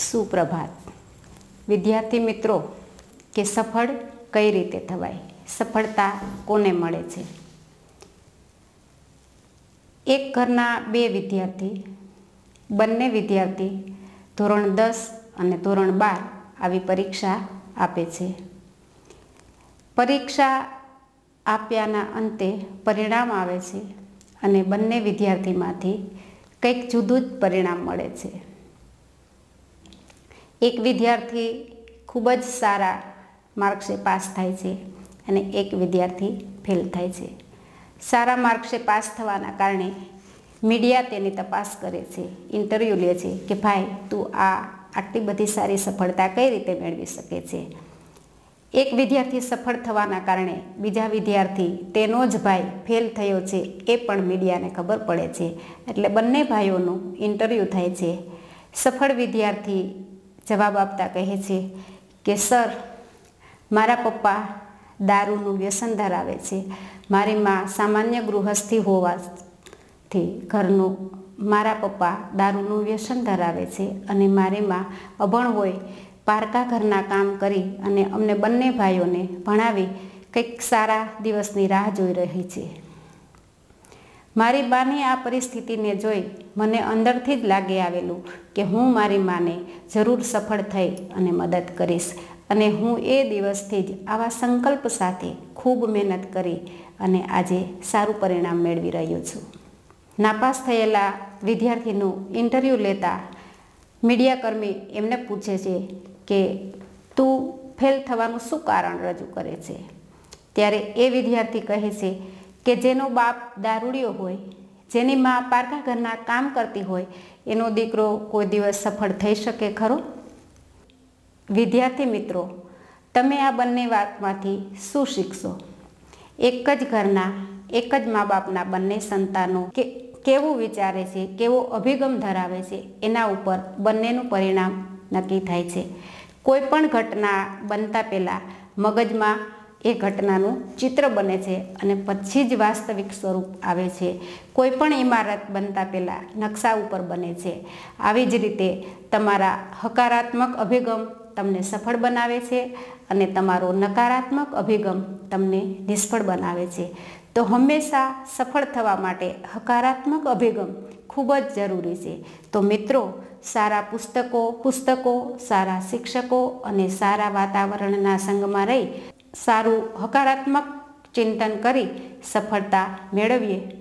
સુપ્રભાત વિદ્યાર્થી મિત્રો કે સફળ કઈ રીતે થવાય, સફળતા કોને મળે છે। એક ઘરના બે વિદ્યાર્થી, બંને વિદ્યાર્થી ધોરણ 10 અને ધોરણ 12 આવી પરીક્ષા આપે છે। પરીક્ષા આપ્યાના અંતે પરિણામ આવે છે અને બંને વિદ્યાર્થીમાંથી કંઈક જુદું જ પરિણામ મળે છે। એક વિદ્યાર્થી ખૂબ જ સારા માર્ક્સે પાસ થાય છે અને એક વિદ્યાર્થી ફેલ થાય છે। સારા માર્ક્સે પાસ થવાના કારણે મીડિયા તેની તપાસ કરે છે, ઇન્ટરવ્યૂ લે છે કે ભાઈ તું આટલી બધી સારી સફળતા કઈ રીતે મેળવી શકે છે। એક વિદ્યાર્થી સફળ થવાના કારણે બીજા વિદ્યાર્થી તેનો જ ભાઈ ફેલ થયો છે એ પણ મીડિયાને ખબર પડે છે, એટલે બંને ભાઈઓનું ઇન્ટરવ્યૂ થાય છે। સફળ વિદ્યાર્થી જવાબ આપતા કહે છે કે સર, મારા પપ્પા દારૂનું વ્યસન ધરાવે છે, મારી મા સામાન્ય ગૃહસ્થી હોવાથી ઘરનું મારા પપ્પા દારૂનું વ્યસન ધરાવે છે અને મારી મા અભણ હોય પારકા ઘરના કામ કરી અને અમને બંને ભાઈઓને ભણાવી કંઈક સારા દિવસની રાહ જોઈ રહી છે। મારી બાની આ પરિસ્થિતિને જોઈ મને અંદરથી જ લાગી આવેલું કે હું મારી માને જરૂર સફળ થઈ અને મદદ કરીશ, અને હું એ દિવસથી જ આવા સંકલ્પ સાથે ખૂબ મહેનત કરી અને આજે સારું પરિણામ મેળવી રહ્યો છું। નાપાસ થયેલા વિદ્યાર્થીનું ઇન્ટરવ્યૂ લેતા મીડિયાકર્મી એમને પૂછે છે કે તું ફેલ થવાનું શું કારણ રજૂ કરે છે? ત્યારે એ વિદ્યાર્થી કહે છે કે જેનો બાપ દારૂડિયો હોય, જેની મા પારકા ઘરના કામ કરતી હોય, એનો દીકરો કોઈ દિવસ સફળ થઈ શકે ખરો? વિદ્યાર્થી મિત્રો, તમે આ બંને વાતમાંથી શું શીખશો? એક જ ઘરના એક જ મા બાપના બંને સંતાનો કેવું વિચારે છે, કેવો અભિગમ ધરાવે છે, એના ઉપર બંનેનું પરિણામ નક્કી થાય છે। કોઈ પણ ઘટના બનતા પહેલાં મગજમાં એ ઘટનાનું ચિત્ર બને છે અને પછી જ વાસ્તવિક સ્વરૂપ આવે છે। કોઈ પણ ઇમારત બનતા પહેલાં નકશા ઉપર બને છે। આવી જ રીતે તમારા હકારાત્મક અભિગમ તમને સફળ બનાવે છે અને તમારો નકારાત્મક અભિગમ તમને નિષ્ફળ બનાવે છે। તો હંમેશા સફળ થવા માટે હકારાત્મક અભિગમ ખૂબ જ જરૂરી છે। તો મિત્રો, સારા પુસ્તકો, સારા શિક્ષકો અને સારા વાતાવરણના સંગમાં રહી સારું હકારાત્મક ચિંતન કરી સફળતા મેળવીએ